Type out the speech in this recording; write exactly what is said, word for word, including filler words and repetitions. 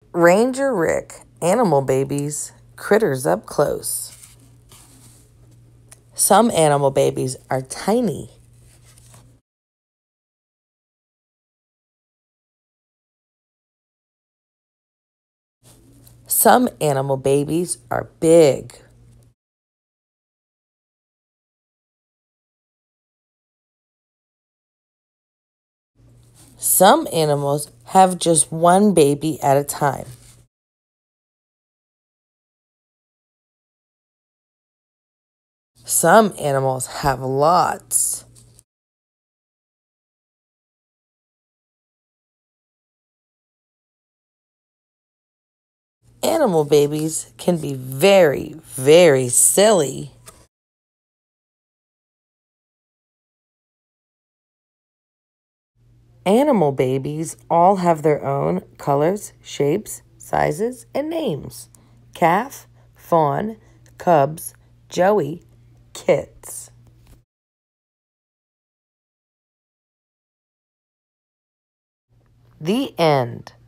Ranger Rick, animal babies, critters up close. Some animal babies are tiny. Some animal babies are big. Some animals have just one baby at a time. Some animals have lots. Animal babies can be very, very silly. Animal babies all have their own colors, shapes, sizes, and names. Calf, fawn, cubs, joey, kits. The end.